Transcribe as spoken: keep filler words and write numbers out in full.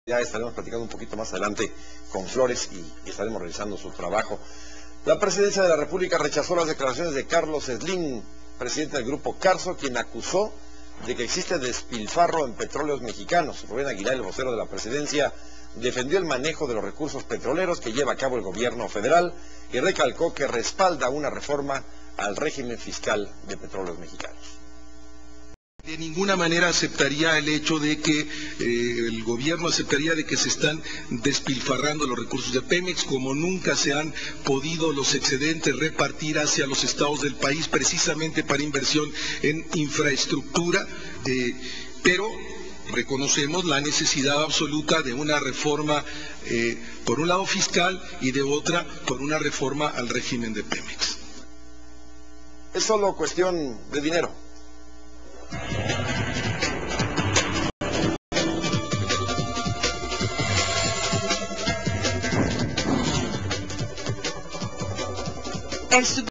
Ya estaremos platicando un poquito más adelante con Flores y, y estaremos realizando su trabajo. La Presidencia de la República rechazó las declaraciones de Carlos Slim, presidente del Grupo Carso, quien acusó de que existe despilfarro en petróleos mexicanos. Rubén Aguilar, el vocero de la Presidencia, defendió el manejo de los recursos petroleros que lleva a cabo el gobierno federal y recalcó que respalda una reforma al régimen fiscal de petróleos mexicanos. De ninguna manera aceptaría el hecho de que eh, el gobierno aceptaría de que se están despilfarrando los recursos de Pemex, como nunca se han podido los excedentes repartir hacia los estados del país, precisamente para inversión en infraestructura, eh, pero reconocemos la necesidad absoluta de una reforma, eh, por un lado fiscal, y de otra, por una reforma al régimen de Pemex. Es solo cuestión de dinero. El